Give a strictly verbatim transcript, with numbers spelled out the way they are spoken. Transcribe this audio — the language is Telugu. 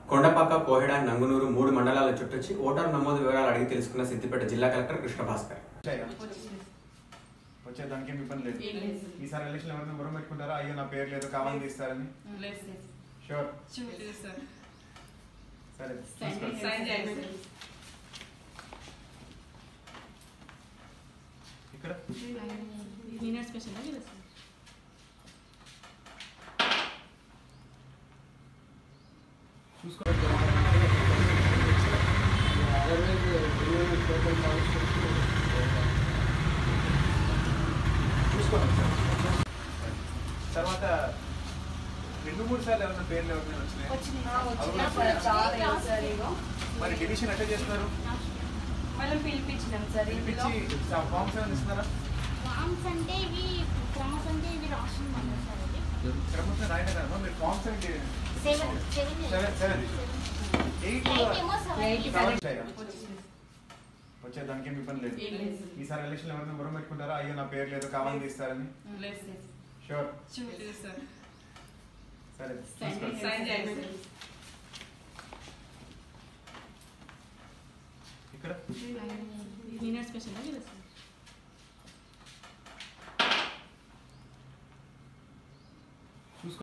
కొండపాక, కోహెడ, నంగునూరు మూడు మండలాల చుట్టొచ్చి ఓటరు నమోదు వివరాలు అడిగి తెలుసుకున్న సిద్దిపేట జిల్లా కలెక్టర్ కృష్ణ భాస్కర్. వచ్చే దానికి ఏమి ఇబ్బంది లేదు. ఈసారి ఎలక్షన్ ఎవరైనా బుర్ర పెట్టుకుంటారా, అయ్యో నా పేరు లేదు కావాలని తీస్తారని? షూర్ సరే ఇక్కడ చూసుకో తర్వాత రెండు మూడు సార్లు ఎవరైనా పేర్లు ఎవరైనా వచ్చినాయి? మరి డివిజన్ ఎట్లా చేస్తున్నారు? పిలిపించినాం సార్. పిలిపించి ఫామ్స్ ఏమైనా ఇస్తున్నారా? ఫామ్స్ అంటే ఇవి ఫామ్స్ అంటే ఇవి రాస్తున్నాం సార్. ఇది క్రమంగా రాయడం కదా మీరు ఫామ్స్ అంటే సెవెన్ సెవెన్ సెవెన్ ఎయిట్ వచ్చే దానికి ఏమి ఇబ్బంది లేదు. ఈసారి ఎలక్షన్ ఎవరైనా బుర్ర పెట్టుకుంటారా, అయ్యో నా పేరు లేదు కావాలని తీస్తారని? షూర్ సరే ఇక్కడ